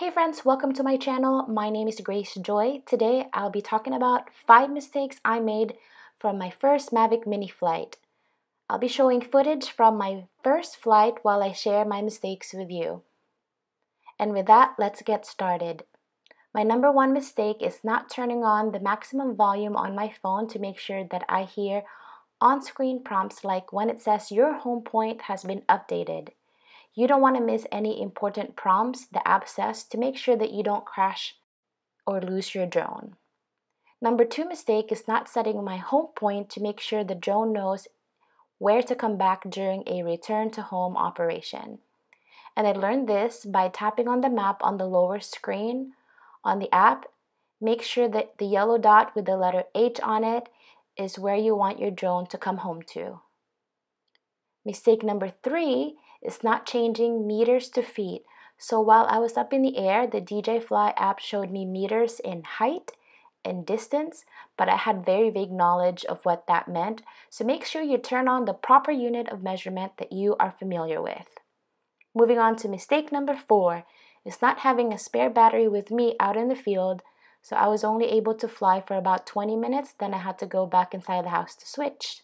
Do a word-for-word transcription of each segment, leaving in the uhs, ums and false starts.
Hey friends, welcome to my channel. My name is Grace Joy. Today I'll be talking about five mistakes I made from my first Mavic mini flight. I'll be showing footage from my first flight while I share my mistakes with you. And with that, let's get started. My number one mistake is not turning on the maximum volume on my phone to make sure that I hear on-screen prompts like when it says your home point has been updated. You don't want to miss any important prompts the app says to make sure that you don't crash or lose your drone. Number two mistake is not setting my home point to make sure the drone knows where to come back during a return to home operation. And I learned this by tapping on the map on the lower screen on the app. Make sure that the yellow dot with the letter H on it is where you want your drone to come home to. Mistake number three is not changing meters to feet. So while I was up in the air, the D J I Fly app showed me meters in height and distance, but I had very vague knowledge of what that meant. So make sure you turn on the proper unit of measurement that you are familiar with. Moving on to mistake number four is not having a spare battery with me out in the field. So I was only able to fly for about twenty minutes, then I had to go back inside the house to switch.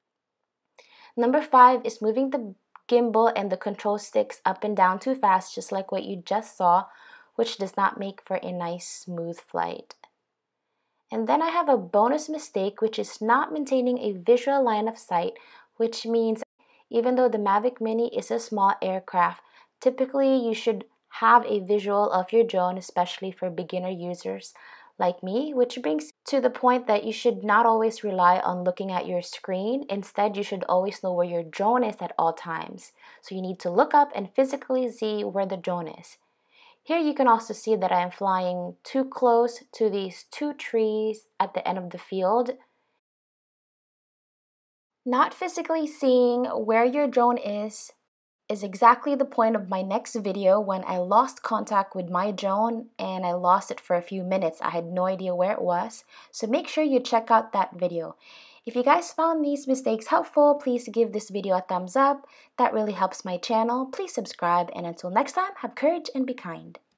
Number five is moving the gimbal and the control sticks up and down too fast, just like what you just saw, which does not make for a nice smooth flight. And then I have a bonus mistake, which is not maintaining a visual line of sight, which means even though the Mavic Mini is a small aircraft, typically you should have a visual of your drone, especially for beginner users like me, which brings to the point that you should not always rely on looking at your screen. Instead, you should always know where your drone is at all times. So you need to look up and physically see where the drone is. Here you can also see that I am flying too close to these two trees at the end of the field. Not physically seeing where your drone is is exactly the point of my next video when I lost contact with my drone and I lost it for a few minutes. I had no idea where it was. So make sure you check out that video. If you guys found these mistakes helpful, please give this video a thumbs up. That really helps my channel. Please subscribe, and until next time, have courage and be kind.